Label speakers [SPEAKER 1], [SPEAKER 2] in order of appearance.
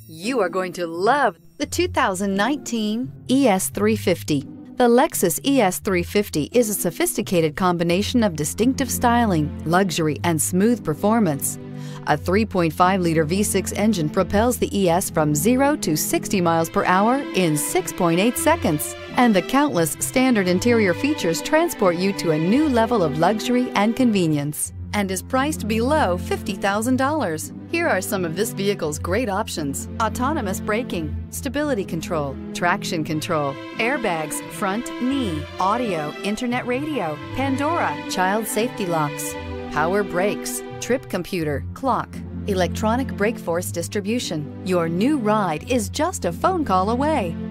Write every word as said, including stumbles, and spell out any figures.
[SPEAKER 1] You are going to love the two thousand nineteen E S three fifty. The Lexus E S three fifty is a sophisticated combination of distinctive styling, luxury, and smooth performance. A three point five liter V six engine propels the E S from zero to sixty miles per hour in six point eight seconds. And the countless standard interior features transport you to a new level of luxury and convenience, and is priced below fifty thousand dollars. Here are some of this vehicle's great options: autonomous braking, stability control, traction control, airbags, front knee, audio, internet radio, Pandora, child safety locks, power brakes, trip computer, clock, electronic brake force distribution. Your new ride is just a phone call away.